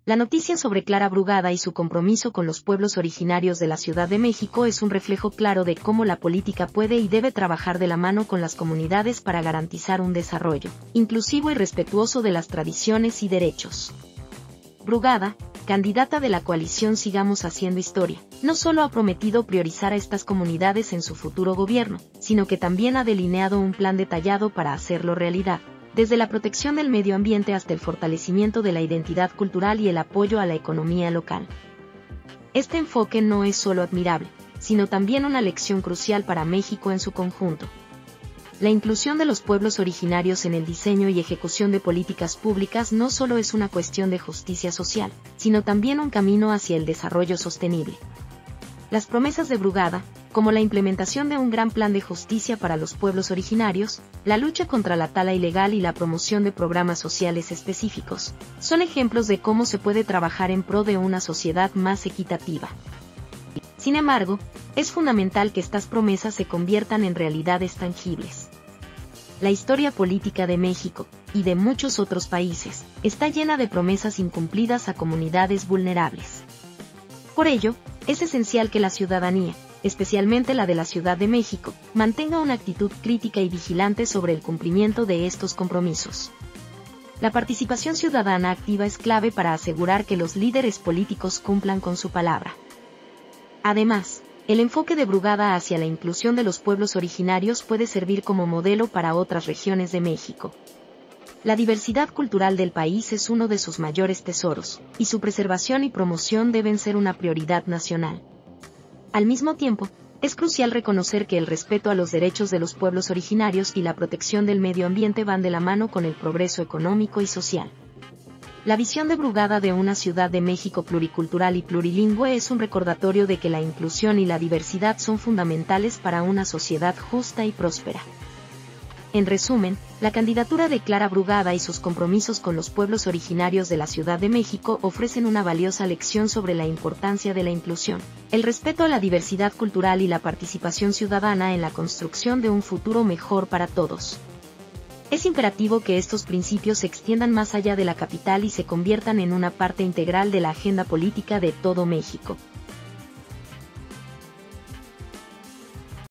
La noticia sobre Clara Brugada y su compromiso con los pueblos originarios de la Ciudad de México es un reflejo claro de cómo la política puede y debe trabajar de la mano con las comunidades para garantizar un desarrollo inclusivo y respetuoso de las tradiciones y derechos. Brugada, candidata de la coalición Sigamos Haciendo Historia, no solo ha prometido priorizar a estas comunidades en su futuro gobierno, sino que también ha delineado un plan detallado para hacerlo realidad, desde la protección del medio ambiente hasta el fortalecimiento de la identidad cultural y el apoyo a la economía local. Este enfoque no es solo admirable, sino también una lección crucial para México en su conjunto. La inclusión de los pueblos originarios en el diseño y ejecución de políticas públicas no solo es una cuestión de justicia social, sino también un camino hacia el desarrollo sostenible. Las promesas de Brugada, como la implementación de un gran plan de justicia para los pueblos originarios, la lucha contra la tala ilegal y la promoción de programas sociales específicos, son ejemplos de cómo se puede trabajar en pro de una sociedad más equitativa. Sin embargo, es fundamental que estas promesas se conviertan en realidades tangibles. La historia política de México, y de muchos otros países, está llena de promesas incumplidas a comunidades vulnerables. Por ello, es esencial que la ciudadanía, especialmente la de la Ciudad de México, mantenga una actitud crítica y vigilante sobre el cumplimiento de estos compromisos. La participación ciudadana activa es clave para asegurar que los líderes políticos cumplan con su palabra. Además, el enfoque de Brugada hacia la inclusión de los pueblos originarios puede servir como modelo para otras regiones de México. La diversidad cultural del país es uno de sus mayores tesoros, y su preservación y promoción deben ser una prioridad nacional. Al mismo tiempo, es crucial reconocer que el respeto a los derechos de los pueblos originarios y la protección del medio ambiente van de la mano con el progreso económico y social. La visión de Brugada de una Ciudad de México pluricultural y plurilingüe es un recordatorio de que la inclusión y la diversidad son fundamentales para una sociedad justa y próspera. En resumen, la candidatura de Clara Brugada y sus compromisos con los pueblos originarios de la Ciudad de México ofrecen una valiosa lección sobre la importancia de la inclusión, el respeto a la diversidad cultural y la participación ciudadana en la construcción de un futuro mejor para todos. Es imperativo que estos principios se extiendan más allá de la capital y se conviertan en una parte integral de la agenda política de todo México.